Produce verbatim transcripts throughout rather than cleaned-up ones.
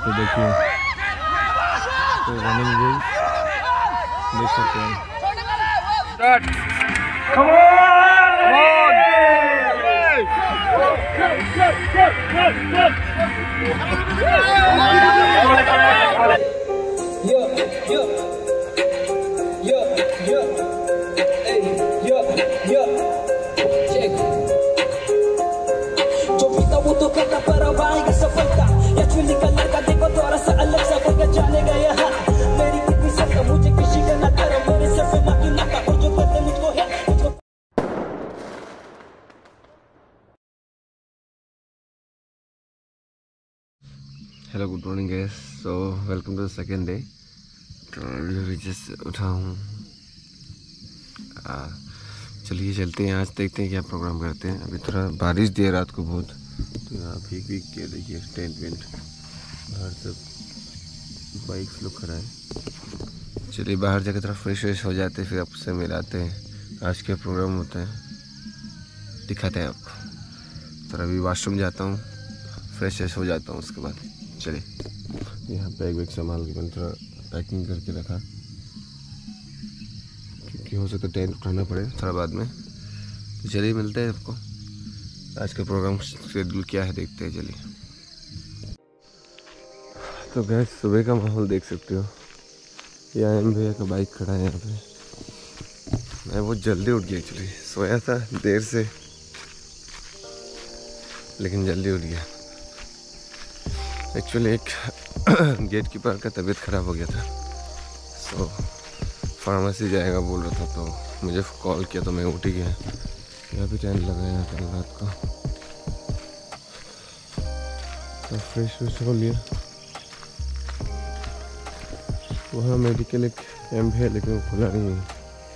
तो देखिए तो रनिंग भी देख सकते हैं। Come on! जो पीता वो तो कहता पर अब आएगी सफलता, या चुनी का लड़का देखो थोड़ा सा अलग सा बगैर जाने गया। मेरी कितनी सत्ता मुझे किसी का ना करो, मेरे सर पे माँ की नाका और जो करते मुझको है मुझको। Hello good morning guys, so welcome to the second day. तो अभी जस्ट उठा हूँ। चलिए चलते हैं, आज देखते हैं क्या प्रोग्राम करते हैं। अभी थोड़ा बारिश दिया रात को बहुत, तो यहाँ भीग भीग के देखिए टेंट वेंट बाहर सब बाइक्स लोग खड़ा है। चलिए बाहर जाकर थोड़ा फ्रेश व्रेश हो जाते हैं, फिर आपसे मिलाते हैं आज क्या प्रोग्राम होता है, दिखाते हैं आपको। थोड़ा अभी वॉशरूम जाता हूँ, फ्रेश व्रेश हो जाता हूँ, उसके बाद चलिए। यहाँ बैग वैग संभाल के मैंने थोड़ा पैकिंग करके रखा, क्योंकि हो सकता टेंट उठाना पड़े थोड़ा बाद में। तो चलिए मिलते हैं आपको, आज का प्रोग्राम शेड्यूल क्या है देखते हैं। चलिए तो गैस सुबह का माहौल देख सकते हो, ये एम भैया का बाइक खड़ा है यहाँ पे। मैं बहुत जल्दी उठ गया, एक्चुअली सोया था देर से, लेकिन जल्दी उठ गया। एक्चुअली एक गेट कीपर का तबीयत ख़राब हो गया था, सो फार्मेसी जाएगा बोल रहा था, तो मुझे कॉल किया तो मैं उठ ही गया। यहाँ भी टेंट लगाया कल रात को, तो फ्रेश व्रेश हो लिया। वहाँ मेडिकल एक कैंप है, लेकिन वो खुला नहीं है।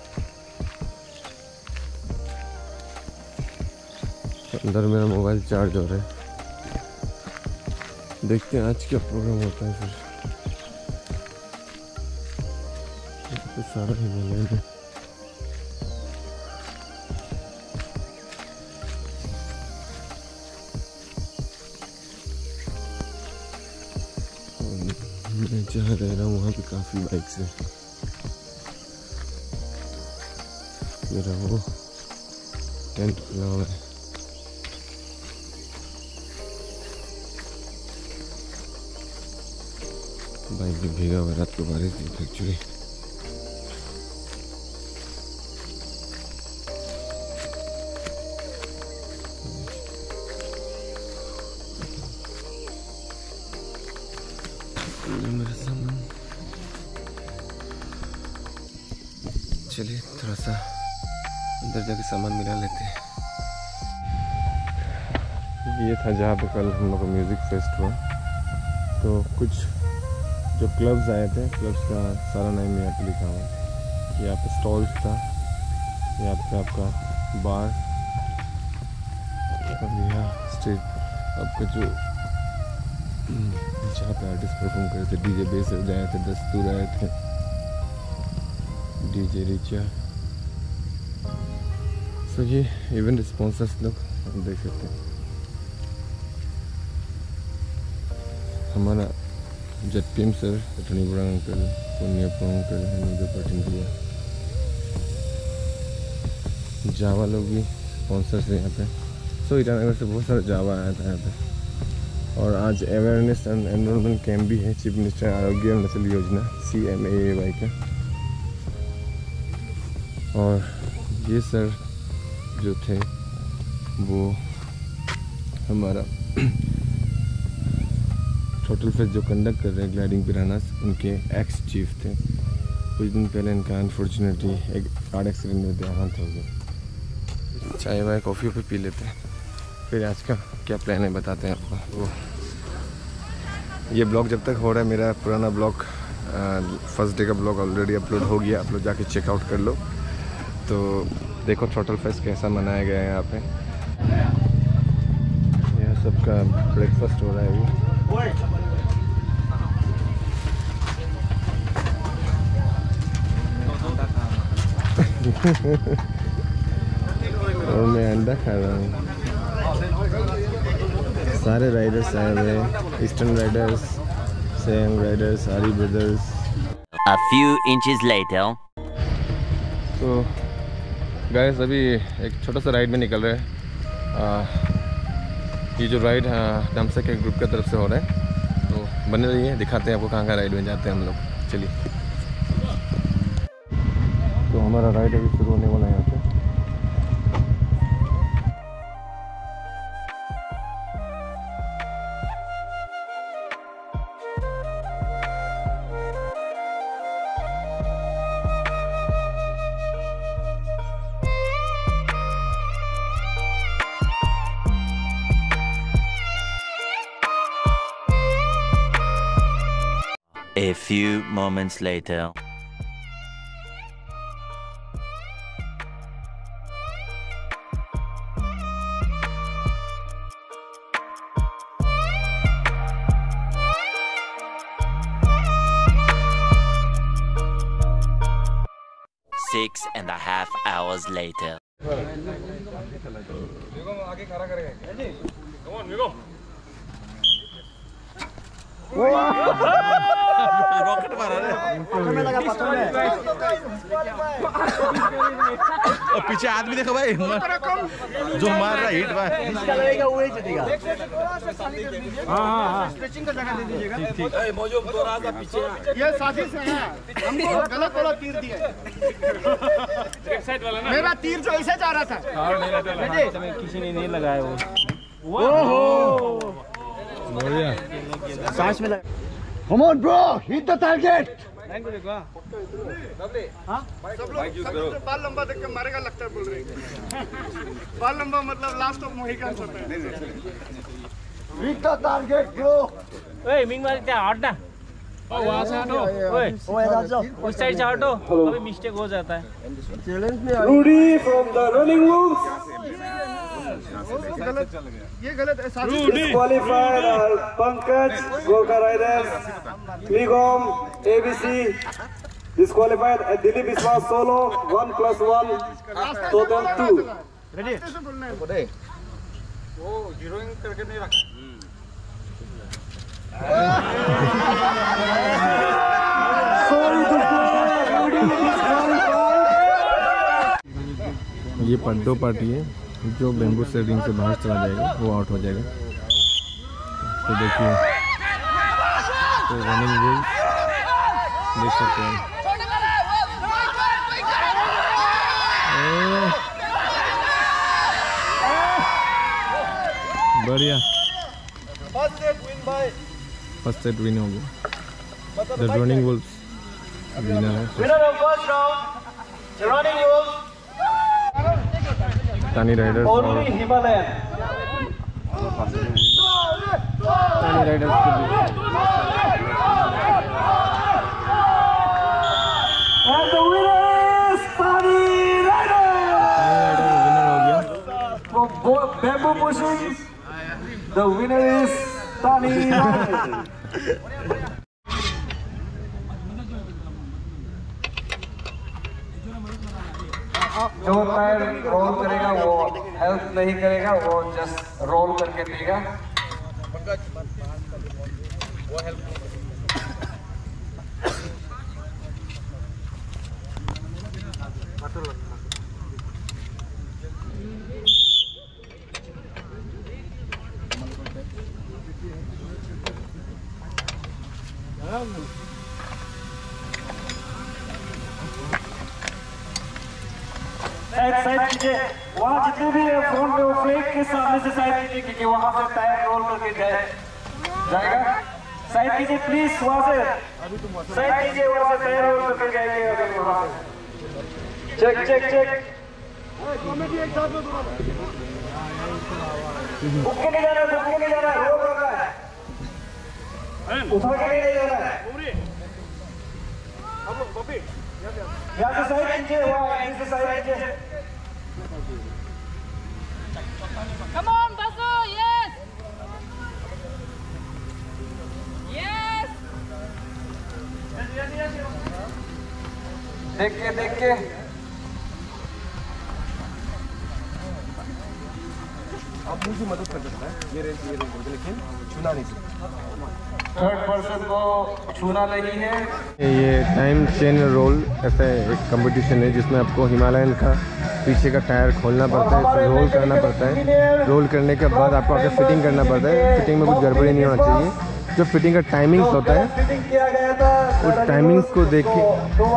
अंदर मेरा मोबाइल चार्ज हो रहा है, देखते हैं आज क्या प्रोग्राम होता है। फिर तो सारा हिमालय में मैं जहाँ रह रहा हूँ वहाँ पे काफ़ी बाइक्स है। मेरा वो टेंट खुला हुआ है, बाइक भी भीगा हुआ, रात को बारिश थी एक्चुअली। मेरा सामान, चलिए थोड़ा सा अंदर जाके सामान मिला लेते हैं। ये था जहाँ पे कल हम लोग का म्यूज़िक फेस्ट हुआ, तो कुछ जो क्लब्स आए थे, क्लब्स का सारा नाम यहाँ पे लिखा हुआ है। यहाँ पे स्टॉल्स था, यहाँ पे आपका बार, और यहाँ स्टेज आपका जो जहाँ पे आर्टिस्ट परफॉर्म करे थे, डीजे बेस आए थे, दस्तूर आए थे, डीजे रिचा। सो ये इवेंट स्पॉन्सर्स लोग हम देख सकते हैं। हमारा जटपीम सर, अटनी बुरा अंकल, पुण्यपा अंकल, हनुद पाटिल भैया, जावा लोग भी स्पॉन्सर्स हैं यहाँ पे। सो ईटानगर से बहुत सारा जावा आया था यहाँ पे। और आज अवेयरनेस एंड एनरोलमेंट कैंप भी है, चीफ मिनिस्टर आरोग्य और नस्ल योजना C M A A Y का। और ये सर जो थे वो हमारा टोटल फेस्ट जो कंडक्ट कर रहे हैं ग्लाइडिंग पिरानास, उनके एक्स चीफ थे। कुछ दिन पहले इनका अनफॉर्चुनेटली एक कार एक्सीडेंट में देहांत हो गया। चाय वाय कॉफ़ी पे पी लेते हैं, फिर आज का क्या प्लान है बताते हैं आपको। वो ये ब्लॉग जब तक हो रहा है, मेरा पुराना ब्लॉग फर्स्ट डे का ब्लॉग ऑलरेडी अपलोड हो गया, आप लोग जाके चेकआउट कर लो। तो देखो टोटल फेस्ट कैसा मनाया गया है यहाँ पे। यहाँ सबका ब्रेकफास्ट हो रहा है अभी। और मैं अंडा खा रहा हूँ। सारे राइडर्स आए हुए हैं, ईस्टर्न राइडर्स, सैंग राइडर्स, आरी brothers. A few inches later. तो गाइस अभी एक छोटा सा राइड में निकल रहे हैं। ये जो राइड नमसा के ग्रुप की तरफ से हो रहा है, तो बने रहिए, दिखाते हैं आपको कहाँ कहाँ राइड में जाते हैं हम लोग। चलिए, तो हमारा राइड अभी शुरू होने वाला है यहाँ पे। A few moments later. Six and a half hours later. Rocket मारा रे में लगा पत्थर में और पीछे आदमी देखो भाई जो मार रहा हिट भाई इसका लगेगा वो ही जीतेगा। हां हां हां स्ट्रेचिंग का जगह दे दीजिएगा। ठीक ठीक ए मौजूद दो राजा पीछे ये साजिश है, हमको गलत वाला तीर दिया एक साइड वाला ना, मेरा तीर जो ऐसे जा रहा था और नहीं रहता है, किसी ने नहीं लगाया वो। ओहो बढ़िया सांस में लगा। Come on bro, hit the target. हाँ? सब लोग सब लोग बाल लंबा देख के मारेगा लगता है बोल रहे हैं। बाल लंबा मतलब लास्ट ऑफ मोहिकान होता है। Hit the target bro. ओए मिंग मार क्या हट ना। ओ वहाँ से हटो। ओए ओए इधर जाओ। उस साइड से हटो, कभी मिस्टेक हो जाता है। चैलेंज में Rudy from the running wolves. गलत ये गलत है। Disqualified are Pankaj, Gorkha Riders, Nigom, A B C. Disqualified at Dilip Biswas solo, one plus one, total two. Ready? बोलना है। वो जीरोइंग करके नहीं रखा। ये पंटो पार्टी है, जो बेम्बू सेटिंग से बाहर चला जाएगा वो आउट हो जाएगा। तो देखिए, तो रनिंग रूल देख सकते हैं। बढ़िया, फर्स्ट सेट विन हो गया। द रनिंग वुल्फ्स विनर है। तानी राइडर्स और Himalayan. तानी राइडर्स के लिए And the winner is Tani Rider. Winner हो गया। From bamboo pushing, the winner is Tani Rider. जो टायर रोल करेगा वो हेल्प नहीं करेगा, वो जस्ट रोल करके देगा। साइड साइड कीजिए, वहाँ जितने भी फोन पे वो फ्लैग के सामने से साइड कीजिए, क्योंकि वहाँ से टायर रोल करके जाए जाएगा। साइड कीजिए प्लीज, वहाँ से साइड कीजिए, वहाँ से टायर रोल करके जाएंगे। अगर वहाँ से चेक चेक चेक उठ के नहीं जा रहा है, उठ के नहीं जा रहा है, रोल कर रहा है, उठा के नहीं जा रहा है। यहाँ से साइड कीजिए, वहाँ से साइड कीजिए। Come on, Basu, yes! Yes! देख के देख के आदमी भी मदद कर सकता है, ये रेंज ये रेंज बोलते, लेकिन छूना नहीं सकता। थर्ड पर्सन को छूना नहीं है। ये टाइम चेन रोल ऐसा एक कंपटीशन है जिसमें आपको हिमालयन का पीछे का टायर खोलना पड़ता है, फिर रोल करना पड़ता है। रोल करने के बाद आपको आगे फिटिंग करना पड़ता है। फिटिंग में कुछ गड़बड़ी नहीं होना चाहिए। जो फिटिंग का टाइमिंग्स होता है उस टाइमिंग्स को देख के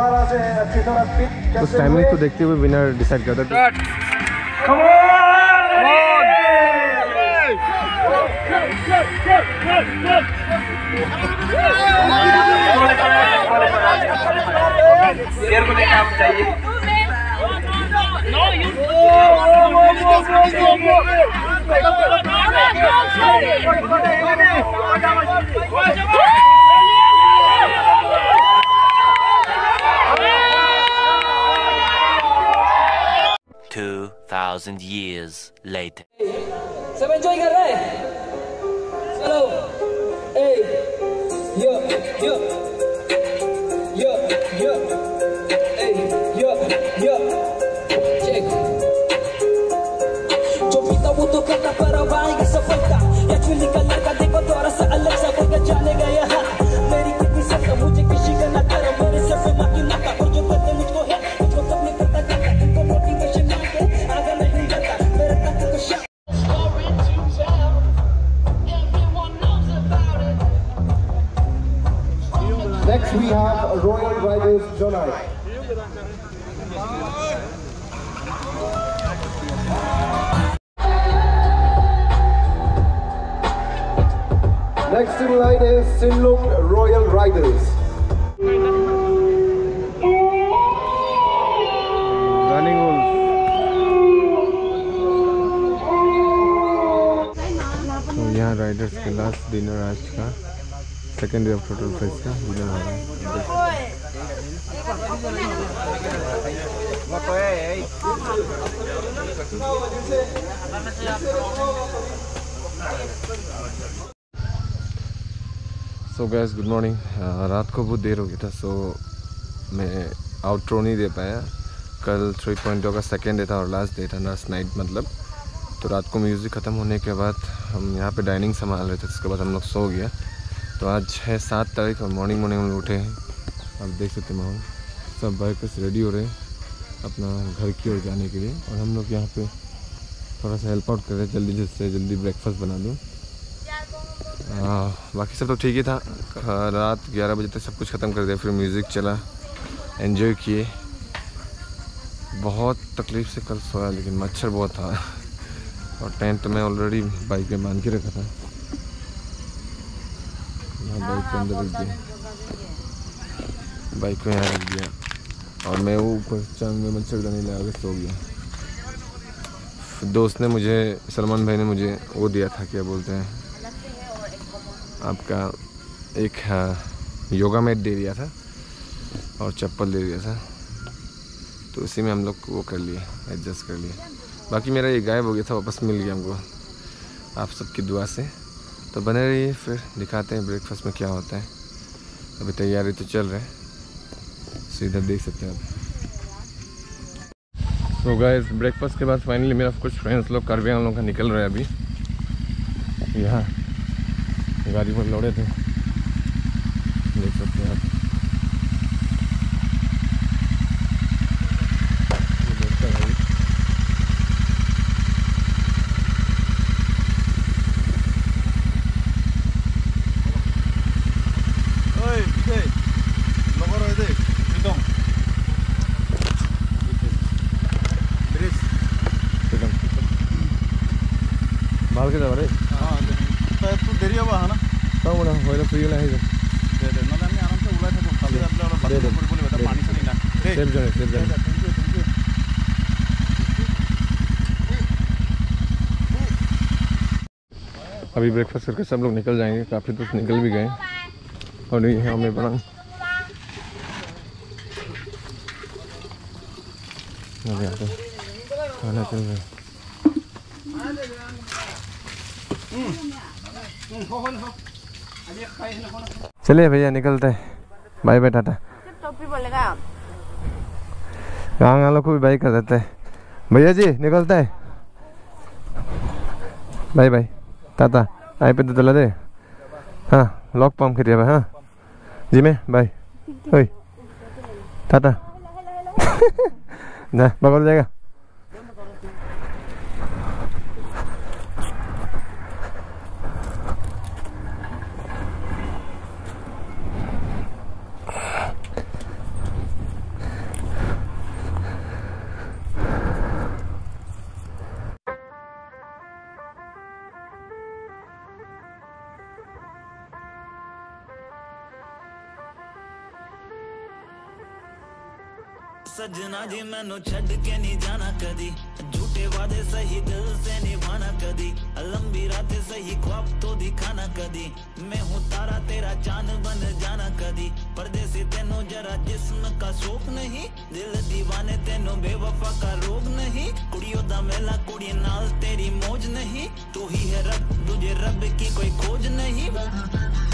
उस टाइमिंग्स को देखते हुए विनर डिसाइड करता है। शेर को देखना आप चाहिए। Two thousand years later. सब एंजॉय कर रहे हैं? चलो, ए, यो, यो, यो, यो, ए, यो, यो, चेक। जो पीता वो तो करता पर अब आएगी सफलता। या चुली का लड़का देखो थोड़ा सा अलग सा करके जाने गया है। मेरी कितनी सत्ता मुझे किसी का ना करो, मेरे सर पे माँ की नाका। और जो करते मुझको है मुझको सबने करता करता इनको मोटिवेशन मांगे आगे नहीं जाता मेरे तक को शा Next we have Royal Riders Jonai. Next in line is Sinlung Royal Riders. Running rules. तो यहाँ राइडर्स के लास्ट डिनर आज का second day of total fest का डिनर हो रहा है। So guys good morning. रात को बहुत देर हो गया था, सो मैं आउटरो नहीं दे पाया। कल थ्री पॉइंट का सेकेंड डे था और लास्ट डे था, लास्ट नाइट मतलब। तो रात को म्यूज़िक ख़त्म होने के बाद हम यहाँ पे डाइनिंग संभाल रहे थे, उसके बाद हम लोग सो गया। तो आज है सात तारीख और मॉर्निंग मॉर्निंग हम लोग उठे हैं। आप देख सकते माहौल, सब बाइकर्स रेडी हो रहे हैं अपना घर की ओर जाने के लिए। और हम लोग यहाँ पे थोड़ा सा हेल्प आउट कर रहे हैं, जल्दी जल्दी से जल्दी ब्रेकफास्ट बना दूँ। बाकी सब तो ठीक ही था। रात ग्यारह बजे तक सब कुछ ख़त्म कर दिया, फिर म्यूज़िक चला, एंजॉय किए। बहुत तकलीफ़ से कल सोया, लेकिन मच्छर बहुत था और टेंट में ऑलरेडी बाइक में बांध के रखा था। यहाँ बाइक के अंदर रख दिया, बाइक को यहाँ रख दिया और मैं वो ऊपर चांग में मच्छरदानी लगा के सो गया। दोस्त ने मुझे, सलमान भाई ने मुझे वो दिया था, क्या बोलते हैं आपका, एक योगा मैट दे दिया था और चप्पल दे दिया था। तो उसी में हम लोग वो कर लिए, एडजस्ट कर लिए। बाकी मेरा ये गायब हो गया था, वापस मिल गया हमको आप सबकी दुआ से। तो बने रहिए, फिर दिखाते हैं ब्रेकफास्ट में क्या होता है। अभी तैयारी तो चल रहा है, सो इधर देख सकते हैं आप। तो गाइस ब्रेकफास्ट के बाद फाइनली मेरा कुछ फ्रेंड्स लोग कार्बी आंगलों का निकल रहे हैं अभी। यहाँ गाड़ी पर लौड़े थे, देख सकते हैं आप। भाल के जा रे। हां तू देरी होबा है ना तो बड़ा होइला फ्री ला है दे दे ना मैं आराम से उड़ा था खाली आपले वाला बात बोल बोले बता पानी से ना सेव जाने सेव जाने। अभी ब्रेकफास्ट करके सब लोग निकल जाएंगे, काफ़ी दोस्त निकल भी गए और ये हमें बना यहाँ पे खाना चल रहा है। चलिए भैया निकलते हैं, बाय बाय टाटा। टोपी बोलेगा गाँव वालों को भी बाय कर देते हैं। भैया जी निकलते हैं। बाय बाय ताता आई पे तो दे हाँ लॉक पम्प करिए हाँ जी में बाय ओए ताता ना बगल जाएगा सजना जी मैनू छड़ के नहीं जाना कदी झूठे वादे सही दिल से निभाना कदी लंबी रातें सही ख्वाब तो दिखाना कदी मैं हूँ तारा तेरा चांद बन जाना कदी परदेसी तेनों जरा जिस्म का शौक नहीं दिल दीवाने तेनों बेवफा का रोग नहीं कुड़ियों दा मेला कुड़ी नाल तेरी मौज नहीं तू ही है रब तुझे रब की कोई खोज नहीं